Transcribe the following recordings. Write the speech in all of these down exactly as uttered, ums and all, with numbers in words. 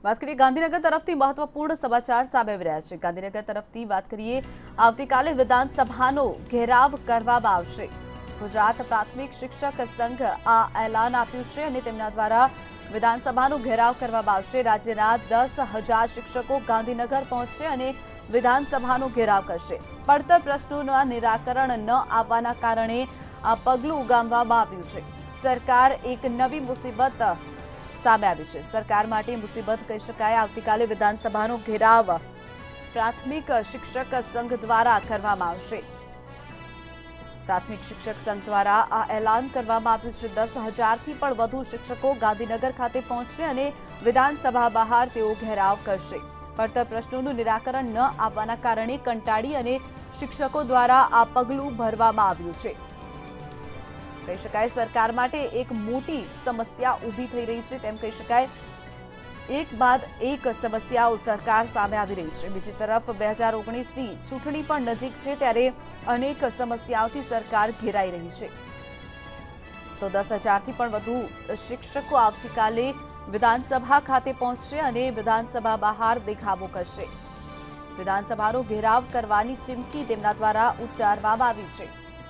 વાત કરીએ ગાંધીનગર તરફથી મહત્વપૂર્ણ સમાચાર સામે આવી રહ્યા છે। ગાંધીનગર તરફથી વાત કરીએ, આવતીકાલે વિધાનસભાનો ઘેરાવ કરવામાં આવશે। ગુજરાત પ્રાથમિક શિક્ષક સંઘ આ એલાન આપ્યું છે અને તેમના દ્વારા વિધાનસભાનો ઘેરાવ કરવામાં આવશે। રાજ્યના દસ હજાર શિક્ષકો ગાંધીનગર પહોંચશે અને વિધાનસભાનો ઘેરાવ કરશે। પડતર પ્રશ્નોના નિરાકરણ ન આવવાના કારણે આ પગલું ઉગામવામાં આવ્યું છે। સરકાર એક નવી મુસીબત સામે આવી છે। સરકાર માટે મુસીબત કહી શકાય। આવતીકાલે વિધાનસભાનો ઘેરાવ પ્રાથમિક શિક્ષક સંઘ દ્વારા કરવામાં આવશે। પ્રાથમિક શિક્ષક સંઘ દ્વારા આ એલાન કરવામાં આવ્યું છે। દસ હજારથી પણ વધુ શિક્ષકો ગાંધીનગર ખાતે પહોંચશે અને વિધાનસભા બહાર તેઓ ઘેરાવ કરશે। પડતર પ્રશ્નોનું નિરાકરણ ન આવવાના કારણે કંટાળી અને શિક્ષકો દ્વારા આ પગલું ભરવામાં આવ્યું છે। કહી શકાય સરકાર માટે એક મોટી સમસ્યા ઊભી થઈ રહી છે તેમ કહી શકાય। એક બાદ એક સમસ્યાઓ સરકાર સામે આવી રહી છે। બીજી તરફ બે હજાર ઓગણીસની ચૂંટણી પણ નજીક છે ત્યારે અનેક સમસ્યાઓથી સરકાર ઘેરાઈ રહી છે। તો દસ હજારથી પણ વધુ શિક્ષકો આવતીકાલે વિધાનસભા ખાતે પહોંચશે અને વિધાનસભા બહાર દેખાવો કરશે। વિધાનસભાનો ઘેરાવ કરવાની ચીમકી તેમના દ્વારા ઉચ્ચારવામાં આવી છે।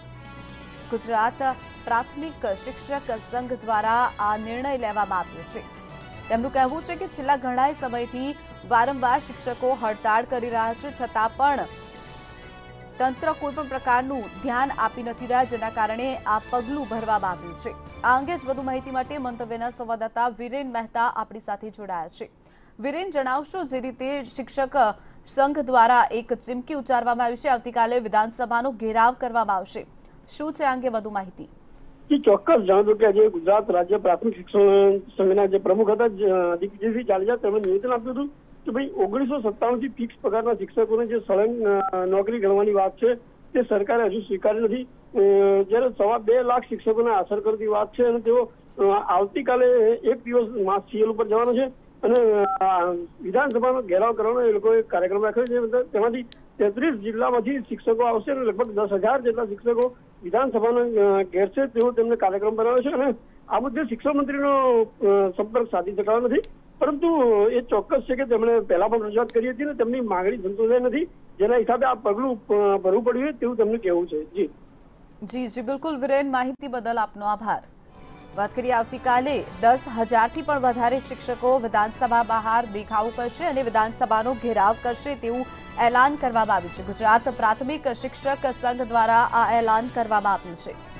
ગુજરાત પ્રાથમિક શિક્ષક સંઘ દ્વારા આ નિર્ણય લેવામાં આવ્યો છે। તેમનું કહેવું છે કે છેલ્લા ઘણા સમયથી વારંવાર શિક્ષકો હડતાળ કરી રહ્યા છે, છતાં પણ તંત્ર કોઈ પણ પ્રકારનું ધ્યાન આપી નથી રહ્યા, જેના કારણે આ પગલું ભરવામાં આવ્યું છે। આ અંગે જ વધુ માહિતી માટે મંતવ્યના સંવાદદાતા વિરેન મહેતા આપણી સાથે જોડાયા છે। વિરેન, જણાવશો જે રીતે શિક્ષક સંઘ દ્વારા એક ચીમકી ઉચ્ચારવામાં આવી છે, આવતીકાલે વિધાનસભાનો ઘેરાવ કરવામાં આવશે, શું છે આ અંગે વધુ માહિતી? ચોક્કસ જણાવ્યું કે આજે ગુજરાત રાજ્ય પ્રાથમિક શિક્ષણ સંઘના જે પ્રમુખ હતા દિગ્વિજયસિંહ જાડેજા, તેમણે નિવેદન આપ્યું હતું કે ભાઈ ઓગણીસો સત્તાવન થી ફિક્સ પગારના શિક્ષકોને જે સળંગ નોકરી ગણવાની વાત છે તે સરકારે હજુ સ્વીકારી નથી। જ્યારે સવા બે લાખ શિક્ષકોને અસર કરતી વાત છે અને તેઓ આવતીકાલે એક દિવસ માસ સીએલ ઉપર જવાનો છે અને વિધાનસભાનો ઘેરાવ કરવાનો એ લોકોએ કાર્યક્રમ રાખ્યો છે। તેમાંથી તેત્રીસ જિલ્લામાંથી શિક્ષકો આવશે અને લગભગ દસ હજાર જેટલા શિક્ષકો વિધાનસભાનો ઘેરશે તેવો તેમને કાર્યક્રમ બનાવ્યો છે। અને આ મુદ્દે શિક્ષણ મંત્રીનો સંપર્ક સાધી શકાયો નથી, પરંતુ એ ચોક્કસ છે કે તેમણે પહેલા પણ રજૂઆત કરી હતી ને તેમની માંગણી સંતોષાઈ નથી, જેના હિસાબે આ પગલું ભરવું પડ્યું તેવું તેમનું કહેવું છે। જી જી જી બિલકુલ વિરેન, માહિતી બદલ આપનો આભાર। વાત કરીએ, આવતીકાલે દસ હજારથી પણ વધારે શિક્ષકો વિધાનસભા બહાર દેખાવો કરશે અને વિધાનસભાનો ઘેરાવ કરશે તેવું એલાન કરવામાં આવ્યું છે। ગુજરાત પ્રાથમિક શિક્ષક સંઘ દ્વારા આ એલાન કરવામાં આવ્યું છે।